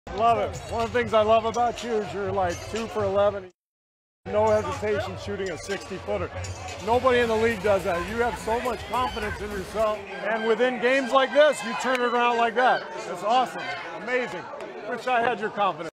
Love it. One of the things I love about you is you're like 2 for 11. No hesitation shooting a 60-footer. Nobody in the league does that. You have so much confidence in yourself. And within games like this, you turn it around like that. It's awesome. Amazing. Wish I had your confidence.